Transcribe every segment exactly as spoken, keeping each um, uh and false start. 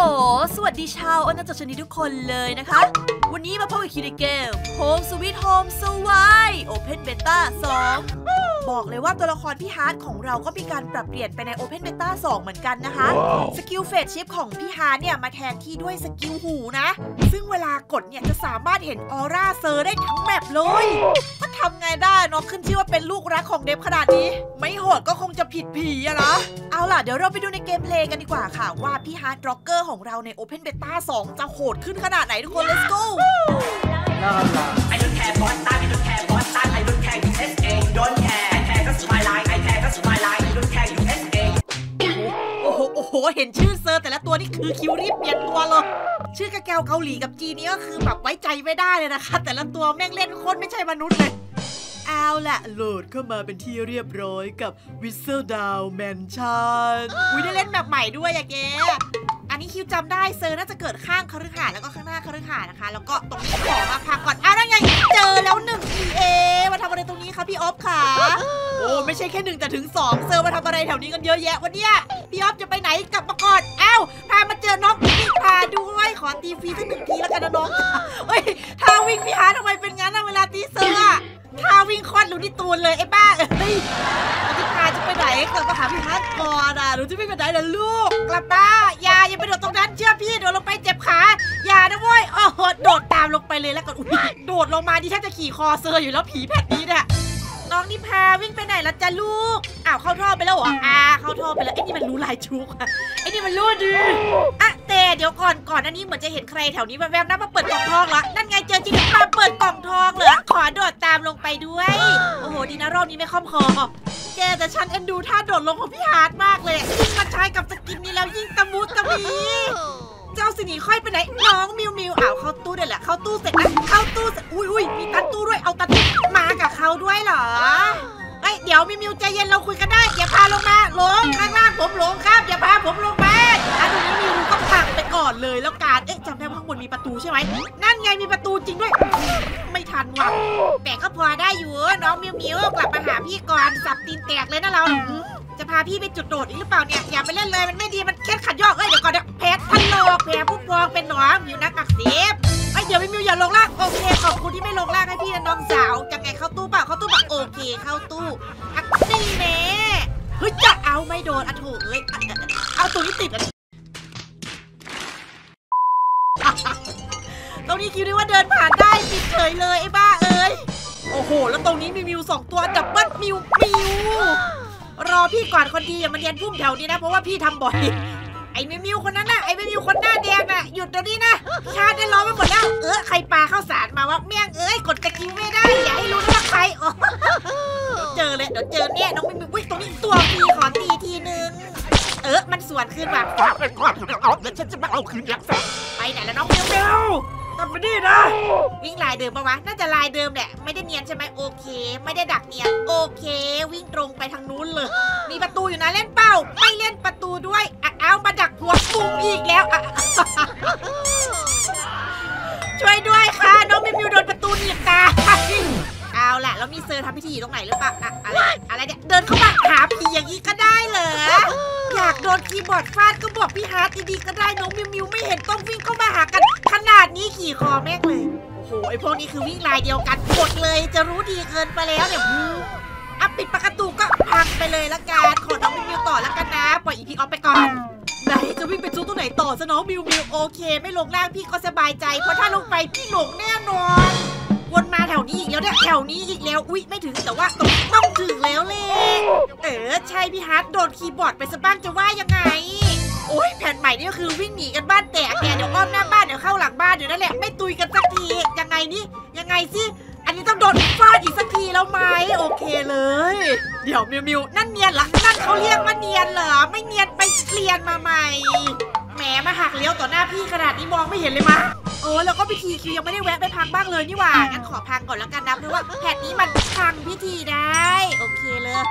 สวัสดีชาวอนาจักรชนิดทุกคนเลยนะคะวันนี้มาพบกับคิวในเกม Home Sweet Home Survive Open Beta สองบอกเลยว่าตัวละครพี่ฮาร์ดของเราก็มีการปรับเปลี่ยนไปใน Open Beta สองเหมือนกันนะคะ wow. สกิลเฟสชิปของพี่ฮาร์ดเนี่ยมาแทนที่ด้วยสกิลหูนะซึ่งเวลากดเนี่ยจะสามารถเห็นออร่าเซอร์ได้ทั้งแมปเลยก็ทำไงได้เนาะขึ้นชื่อว่าเป็นลูกรักของเดฟขนาดนี้ไม่โหดก็คงจะผิดผีอะนะเอาล่ะเดี๋ยวเราไปดูในเกมเพลย์กันดีกว่าค่ะว่าพี่ฮาร์ดร็อกเกอร์ของเราใน Open Beta สองจะโหดขึ้นขนาดไหนทุกคน let's go I don't care what time I don't care what time I don't care you S A don't care I care that's my line I care that's my line I don't care you S A โอ้โหโอ้โหเห็นชื่อเซอร์แต่ละตัวนี่คือคิวรีบเปลี่ยนตัวเลยชื่อกระแกวเกาหลีกับจีนี่ก็คือแบบไว้ใจไม่ได้เลยนะคะแต่ละตัวแม่งเล่นโคตรไม่ใช่มนุษย์เลยเอาล่ะโหลดเข้ามาเป็นที่เรียบร้อยกับ Whistle Down Mansion อุ้ยได้เล่นแบบใหม่ด้วยอะแกอันนี้คิวจำได้เซอร์น่าจะเกิดข้างคฤหาสน์แล้วก็ข้างหน้าคฤหาสน์นะคะแล้วก็ตรงนี้ขอมาพักก่อนอ้าวนั่นไงเจอแล้วหนึ่ง อี เอ มาทำอะไรตรงนี้คะพี่ออฟค่ะโอ้ไม่ใช่แค่หนึ่งแต่ถึงสองเซอร์มาทำอะไรแถวนี้กันเยอะแยะวันเนี้ยพี่ออฟจะไปไหนกลับมาก่อนอ้าวพามาเจอน้องพี่พาด้วยขอตีฟรีสักหนึ่งทีแล้วกันนะน้องเฮ้ยท่าวิ่งพี่ฮาร์ดทำไมเป็นงั้นนะเวลาตีเซอร์อะท่าวิ่งคอดหนูที่ตูนเลยไอ้บ้าเฮ้ยพี่พาจะไปไหนกลับมาหาพี่ฮาร์ดก่อนอ่ะหนูจะไปไหนล่ะลูกกลับมาอย่าอย่าไปโดดตรงนั้นเชื่อพี่โดดลงไปเจ็บขาอย่านะเว้ยโอ้โหโดดตามลงไปเลยแล้วก็โดดลงมาดิฉันจะขี่คอเซอร์อยู่แล้วผีแผ่นนี้เนี่ยน้องนิพาวิ่งไปไหนล่ะจ๊ะลูกอ้าวเข้าท่อไปแล้วเหรออ่าเข้าท่อไปแล้วไอ้นี่มันรู้ลายชุกไอ้นี่มันรู้ดีอ่ะแต่เดี๋ยวก่อนก่อนอันนี้เหมือนจะเห็นใครแถวนี้แวบๆนะมาเปิดกล่องทองเหรอนั่นไงเจอจริงมาเปิดกล่องทองเหรอขอโดดตามลงไปด้วยโอ้โหดีนะรอบนี้ไม่ค่อมคอแกแต่ฉันเอ็นดูท่าโดดลงของพี่ฮาร์ดมากเลยยิ่งมาใช้กับสกินนี้แล้วยิ่งตะมุตะมีเจ้าสินีค่อยไปไหนน้องมิวมิวอ้าวเข้าตู้เดี๋ยวแหละเข้าตู้เสร็จนะเข้าตู้เสร็จอุ้ยอุ้ยมีตันตู้ด้วยเอาตันตู้มากับเขาด้วยเหรอเอ้ยเดี๋ยวมิวมิวใจเย็นเราคุยกันได้อย่าพาลงมาลงข้างล่างผมลงครับอย่าพาผมลงมาอันนี้มิวก็พังไปก่อนเลยแล้วการเอ๊ะจำได้ว่าข้างบนมีประตูใช่ไหมนั่นไงมีประตูจริงด้วยไม่ทันว่ะแต่ก็พอได้อยู่น้องมิวมิวกลับมาหาพี่ก่อนสับตีนแตกเลยนะเราจะพาพี่ไปจุดโดดอีกหรือเปล่าเนี่ยอย่าไปเล่นเลยมันไม่ดีมันแค่ขัดยอกเอ้ยเดี๋ยวก่อนเดี๋ยวแพ้ทันโลกแพ้ผู้พองเป็นหนองอยู่นักอักเสบไอ้เดี๋ยวมิวอย่าลงล่างโอเคขอบคุณที่ไม่ลงล่างให้พี่น้องสาวจะไงเข้าตู้เปล่าเข้าตู้เปล่าโอเคเข้าตู้อักซี่เน่เฮ้ยจะเอาไม่โดนอ่ะถูกเลยเอาตัวนี้ติดตรงนี้คิดว่าเดินผ่านได้ติดเฉยเลยไอ้บ้าเอ้ยโอ้โหแล้วตรงนี้มีมิวสองตัวดับเบิ้ลมิวมิวรอพี่ก่อนคนดีอย่ามาเรียนพุ่มแถวนี้นะเพราะว่าพี่ทำบ่อยไอ้มิวมิวคนนั้นน่ะไอ้มิวมิวคนหน้าแดงน่ะหยุดตรงนี้นะชาได้รอมาหมดแล้วเออใครปาเข้าสารมาว่าเมี่ยงเอ้ยกดตะกิ้วไม่ได้อย่าให้รู้นะว่าใครโอ้เจอเลยเดี๋ยวเจอเนี่ยน้องมิวมิววิ่งตรงนี้ตัวพี่ขอตีทีนึงเออมันสวนขึ้นแบบเป็นความถูกต้องเดี๋ยวฉันจะมาเอาคืนอย่างแซ่บไปไหนแล้วน้องมิวมิวกลับมาดินะวิ่งลายเดิมปะวะน่าจะลายเดิมแหละไม่ได้เนียนใช่ไหมโอเคไม่ได้ดักเนียนโอเควิ่งตรงไปทางนู้นเลยมีประตูอยู่นะเล่นเป้าไม่เล่นประตูด้วยเอามาดักหัวปุ้งอีกแล้วช่วยด้วยค่ะน้องมิวมิวโดนประตูหนีบตาเอาล่ะแล้วมีเซอร์ทำพิธีตรงไหนหรือเปล่าอะไรอะไรเนี่ยเดินเข้ามาหาผีอย่างนี้ก็ได้เหรออยากโดนคีย์บอร์ดฟาดก็บอกพี่ฮาร์ดดีๆก็ได้น้องมิวมิวไม่เห็นต้องวิ่งเข้ามาหากันขนาดนี้ขี่คอแม่งเลยโอ้โหไอพวกนี้คือวิ่งลายเดียวกันหมดเลยจะรู้ดีเกินไปแล้วเนี่ยอ่ะปิดประตูก็พังไปเลยละกันขอน้องมิวมิวต่อละกันนะปล่อยอีพีออฟไปก่อนไหนจะวิ่งไปจู้ตรงไหนต่อซะน้องมิวมิวโอเคไม่ลงล่างพี่ก็สบายใจเพราะถ้าลงไปพี่หลงแน่นอนวนมาแถวนี้อีกแล้วเนี่ยแถวนี้อีกแล้วอุ๊ยไม่ถึงแต่ว่าตรงต้องถึงแล้วเลยเออใช่พี่ฮาร์ดโดนคีย์บอร์ดไปซะบ้างจะว่ายังไงโอ้ยแผ่นใหม่นี่ก็คือวิ่งหนีกันบ้านแตกเนี่ยเดี๋ยวอ้อมหน้าบ้านเดี๋ยวเข้าหลังบ้านเดี๋ยวนั่นแหละไม่ตุยกันสักทียังไงนี่ยังไงสิอันนี้ต้องโดนฟาดอีกสักทีแล้วไหมโอเคเลยเดี๋ยวมิวมิวนั่นเนียนหรอนั่นเขาเรียกว่าเนียนเหรอไม่เนียนไปเกลียนมาใหม่แหมมาหักเลี้ยวต่อหน้าพี่ขนาดนี้มองไม่เห็นเลยมั้ยโอ้แล้วก็พิธีคิวยังไม่ได้แวะไปพังบ้างเลยนี่หว่างั้นขอพังก่อนแล้วกันนะเพราะว่าแผ่นนี้มันพังพิธีได้โอเคเลย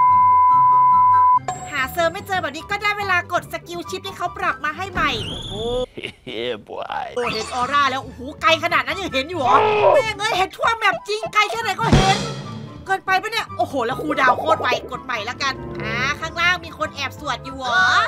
หาเซอร์ไม่เจอแบบนี้ก็ได้เวลากดสกิลชิปที่เขาปรับมาให้ใหม่โอ้โหเฮ้บอยโอ้เห็นออร่าแล้วโอ้โหไกลขนาดนั้นยังเห็นอยู่เหรอแม่งเอ้ยเห็นทั่วแบบจริงไกลแค่ไหนก็เห็นเกินไปปะเนี่ยโอ้โหแล้วครูดาวโคตรไวกดใหม่แล้วกันอ่าข้างล่างมีคนแอบสวดอยู่เหรอ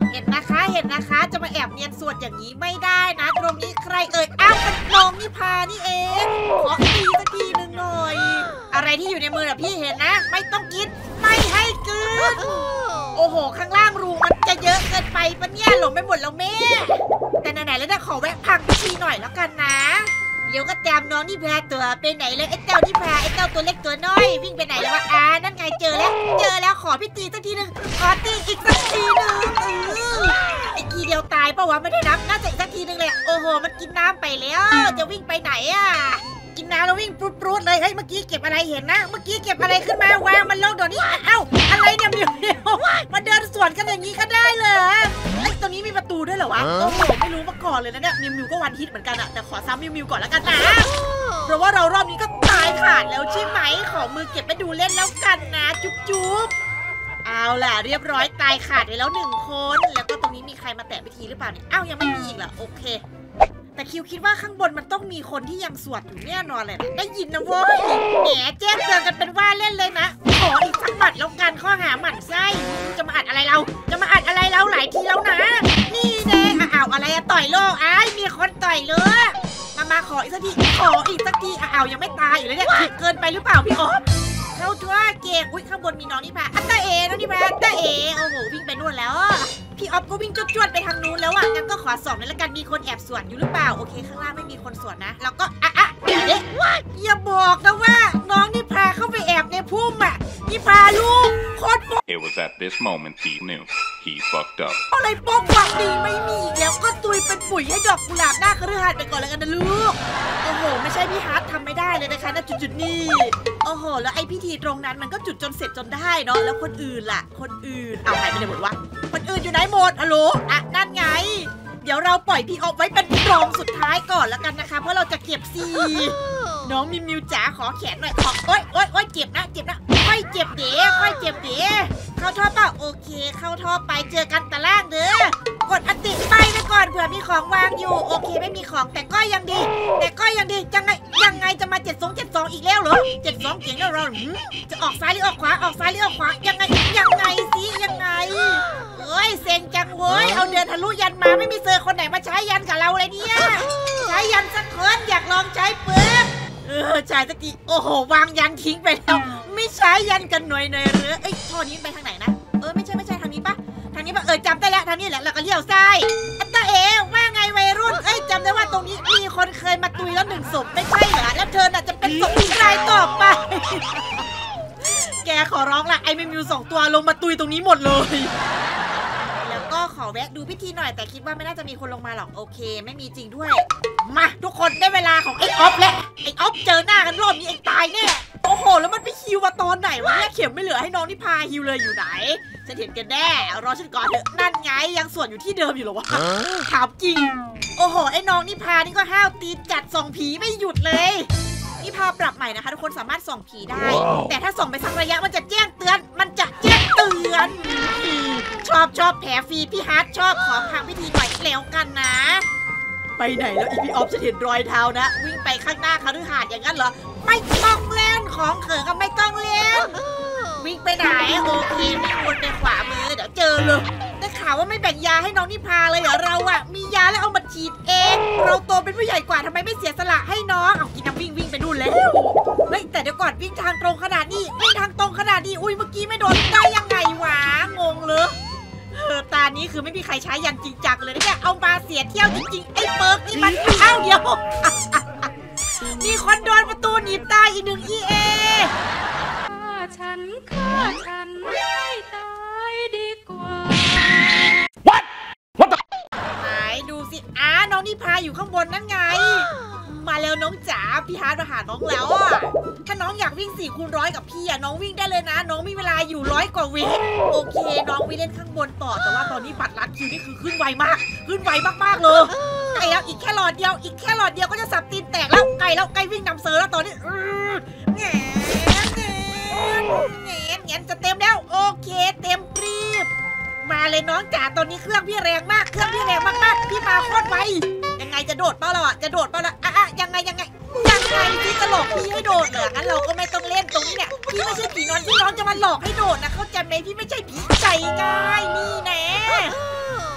เห็นนะคะเห็นนะคะจะมาแอบเนียนส่วนอย่างนี้ไม่ได้นะตรงนี้ใครเอ่ยอ้าวเป็นน้องนิพานี่เองขอตีสักทีหนึ่งหน่อยอะไรที่อยู่ในมือน่ะพี่เห็นนะไม่ต้องกินไม่ให้กินโอ้โหข้างล่างรูมันจะเยอะเกินไปปะเนี่ยหลงไปหมดแล้วแม่แต่ไหนๆแล้วนะขอแวะพังพิธีหน่อยแล้วกันนะเดี๋ยวก็แจมน้องนิพาตัวไปไหนเลยไอ้เจ้านิพาไอ้เจ้าตัวเล็กตัวน้อยวิ่งไปไหนแล้ววะอ่านั่นไงเจอแล้วเจอแล้วขอพี่ตีสักทีหนึ่งขอตีอีกสักทีหนึ่งไอ้ทีเดียวตายปะวะไม่ได้นับน่าจะอีกสักทีหนึ่งเลยโอ้โหมันกินน้ำไปแล้วจะวิ่งไปไหนอ่ะกินน้ำแล้ววิ่งปรุดๆเลยเฮ้ยเมื่อกี้เก็บอะไรเห็นนะเมื่อกี้เก็บอะไรขึ้นมาวางมันลงเดี๋ยวนี้เอ้าอะไรเนี่ยมิวมิวมาเดินสวนกันอย่างนี้ก็ได้เลยไอ้ตรงนี้มีประตูด้วยเหรอวะโอ้โหไม่รู้มาก่อนเลยนะเนี่ยมิวมิวก็วันฮิตเหมือนกันอะแต่ขอซ้ำมิวมิวก่อนแล้วกันนะเพราะว่าเรารอบนี้ก็ตายขาดแล้วใช่ไหมขอมือเก็บไปดูเล่นแล้วกันนะจุ๊บจุ๊บเอาล่ะเรียบร้อยตายขาดไปแล้วหนึ่งคนแล้วก็ตรงนี้มีใครมาแตะพิธีหรือเปล่าเนี่ยอ้าวยังไม่มีอีกเหรอโอเคแต่คิวคิดว่าข้างบนมันต้องมีคนที่ยังสวดอยู่แน่นอนเลยนะได้ยินนะเว้ยแหมแจ้งเตือนกันเป็นว่าเล่นเลยนะขออีกสักหมัดแล้วกันข้อหาหมั่นไส้จะมาอัดอะไรเราจะมาอัดอะไรเราหลายทีแล้วนะนี่แน่อ้าวอะไรอะต่อยโลกอ้ายมีคนต่อยเลยมามาขออีกสักทีขออีกสักทีอ้าวยังไม่ตายอยู่เลยเนี่ยเกินไปหรือเปล่าพี่อ๊อฟเข้าทั่วเกมอุ้ยข้างบนมีน้องนี่พาอัตตาเอน้องนี่พาอัตตาเอโอ้โหวิ่งไปนู่นแล้วพี่อ๊อฟก็วิ่งจวดๆไปทางนู้นแล้วอ่ะงั้นก็ขอสอบเลยละกันมีคนแอบสวนอยู่หรือเปล่าโอเคข้างล่างไม่มีคนสวนนะแล้วก็อ่ะอ่ะเดี๋ยวอย่าบอกนะว่าน้องนี่พาเข้าไปแอบในพุ่มอ่ะนี่พาลูกโคตรโป๊ะ It was at this moment he knew he fucked up อะไรโป๊ะหวังดีไม่มีแล้วก็ตุยเป็นปุ๋ยให้ดอกกุหลาบหน้าคฤหาสน์ไปก่อนแล้วกันนะลูกโอ้โหไม่ใช่พี่ฮาร์ททำไม่ได้เลยนะคะณจุดๆนี้โอ้โหแล้วไอพิธีตรงนั้นมันก็จุดจนเสร็จจนได้เนาะแล้วคนอื่นล่ะคนอื่นเอาหายไปไหนหมดวะคนอื่นอยู่ไหนหมดฮัลโหลอ่ะนั่นไงเดี๋ยวเราปล่อยพี่ออฟไว้เป็นรองสุดท้ายก่อนแล้วกันนะคะเพราะเราจะเก็บซีน้องมิวมิวจ๋าขอแขนหน่อยขอโอ๊ยโอ๊ยโอ๊ยเจ็บนะเจ็บนะค่อยเจ็บเด๋ค่อยเจ็บเด๋เข้าท่อเปล่าโอเคเข้าท่อไปเจอกันตะล่างเด้อกดอติไปไปก่อนเผื่อมีของวางอยู่โอเคไม่มีของแต่ก็ยังดีแต่ก็ยังดียังไงยังไงจะมาเจ็ดสองเจ็ดสองอีกแล้วเหรอเจ็ดสองเก่งแล้วเราจะออกซ้ายหรือออกขวาออกซ้ายหรือออกขวายังไงยังไงสิยังไงเอ้ยเซ็งจังเว้ยเอาเดินทะลุยันมาไม่มีเซอร์คนไหนมาใช้ยันกับเราเลยเนี่ยใช้ยันสักคนอยากลองใช้เปิดเออใช้สักทีโอ้โหวางยันทิ้งไปแล้วไม่ใช้ยันกันหน่อยหน่อยหรือเอ้ยท่อนี้ไปทางไหนนะเออไม่ใช่ไม่ใช่ทางนี้ปะทางนี้ปะเออจำได้แล้วทางนี้แหละแล้วก็เลี้ยวซ้ายอัตตาเอว่าไงวัยรุ่นเอ้ยจำได้ว่าตรงนี้มีคนเคยมาตุยแล้วหนึ่งศพไม่ใช่เหรอแล้วเธอน่ะจะเป็นศพที่รายต่อไปแกขอร้องละไอ้มิวมิวสองตัวลงมาตุยตรงนี้หมดเลยแล้วก็ขอแวะดูพิธีหน่อยแต่คิดว่าไม่น่าจะมีคนลงมาหรอกโอเคไม่มีจริงด้วยมาทุกคนได้เวลาของไอ้ออฟแล้วไอ้ออฟเจอหน้ากันรอบนี้ไอ้ตายแน่โอ้โหแล้วมันไปฮิวมาตอนไหนวะเนี่ยเข็มไม่เหลือให้น้องนี่พาฮิวเลยอยู่ไหนจะเห็นกันแน่รอฉันก่อนเถอะนั่นไงยังส่วนอยู่ที่เดิมอยู่หรอวะถามจริงโอ้โหไอ้น้องนี่พานี่ก็ห้าวตีจัดส่องผีไม่หยุดเลยนี่พาปรับใหม่นะคะทุกคนสามารถส่องผีได้ wow. แต่ถ้าส่องไปสักระยะมันจะแจ้งเตือนมันจะแจ้งเตือนชอบชอบแผลฟรีพี่ฮาร์ดชอบขอพังพิธีหน่อยแล้วกันนะไปไหนแล้วอีพีออฟจะเห็นรอยเท้านะวิ่งไปข้างหน้าคฤหาสน์อย่างนั้นเหรอไม่ต้องเล่นของเขินก็ไม่ต้องเล่นวิ่งไปไหนโอเคมีคนในขวามือเดี๋ยวเจอเลยได้ข่าวว่าไม่แบ่งยาให้น้องนิพาเลยเหรอเราอะมียาแล้วเอามาฉีดเองเราโตเป็นผู้ใหญ่กว่าทำไมไม่เสียสละให้น้องเอากินน้ำวิ่งวิ่งไปดูแล้วเฮ้ยแต่เดี๋ยวก่อนวิ่งทางตรงขนาดนี้วิ่งทางตรงขนาดนี้อุ้ยเมื่อกี้ไม่โดนได้ยังไงวะงงเลยเออตานี้คือไม่มีใครใช้ยันจริงจังเลยเนี่ยเอามาเสียเที่ยวจริงๆไอ้เปิร์กนี่มันเอ้าเดียวมีคนโดนประตูหนีบตายอีกหนึ่งอีเอฆ่าฉันฆ่าฉันให้ตายดีกว่า What What the ไหนดูสิอ้าน้องนิพาอยู่ข้างบนนั่นไงมาแล้วน้องจ๋าพี่ฮาร์ดมาหาน้องแล้วอ่ะถ้าน้องอยากวิ่งสี่คูณร้อยกับพี่อ่ะน้องวิ่งได้เลยนะน้องมีเวลาอยู่ร้อยกว่าวิโอเคน้องวิ่งเล่นข้างบนต่อแต่ว่าตอนนี้บัตรลัดคิวนี่คือขึ้นไวมากขึ้นไวมากๆเลยไกลแล้วอีกแค่หลอดเดียวอีกแค่หลอดเดียวก็จะสับตีนแตกแล้วไกลแล้วไกลวิ่งนำเซอร์แล้วตอนนี้แง่แง่แง่จะเต็มแล้วโอเคเต็มกรีบมาเลยน้องจ๋าตอนนี้เครื่องพี่แรงมากเครื่องพี่แรงมากๆพี่มาโคตรไวยังไงจะโดดเปล่าเราอ่ะจะโดดเปล่าล่ะอ่ะอ่ะยังไงยังไงยังไงพี่จะหลอกพี่ให้โดดเหรองั้นเราก็ไม่ต้องเล่นตรงนี้เนี่ยพี่ไม่ใช่ผีนอนที่น้องจะมาหลอกให้โดดนะเข้าใจไหมพี่ไม่ใช่ผีใจง่ายนี่แน่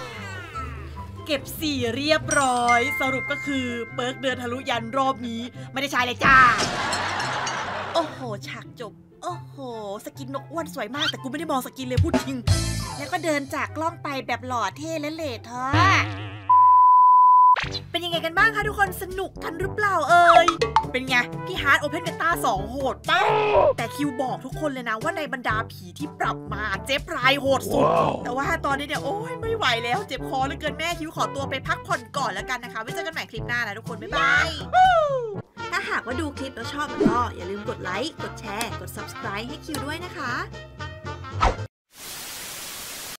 เก็บสี่เรียบร้อยสรุปก็คือเปิร์กเดินทะลุยันรอบนี้ไม่ได้ใช้เลยจ้าโอ้โหฉากจบโอ้โหสกินนกอ้วนสวยมากแต่กูไม่ได้มองสกินเลยพูดจริงแล้วก็เดินจากกล้องไปแบบหล่อเท่และเลทเธอเป็นยังไงกันบ้างคะทุกคนสนุกกันหรือเปล่าเอ่ยเป็นไงพี่ฮาร์ดโอเพนเบต้าสองโหดปะแต่คิวบอกทุกคนเลยนะว่าในบรรดาผีที่ปรับมาเจ๊พรายโหดสุด wow. แต่ว่าตอนนี้เนี่ยโอ้ยไม่ไหวแล้วเจ็บคอเหลือเกินแม่คิวขอตัวไปพักผ่อนก่อนแล้วกันนะคะไว้เจอกันใหม่คลิปหน้านะทุกคนบ๊ายบายถ้าหากว่าดูคลิปแล้วชอบก็อย่าลืมกดไลค์กดแชร์กด ซับสไครบ์ ให้คิวด้วยนะคะ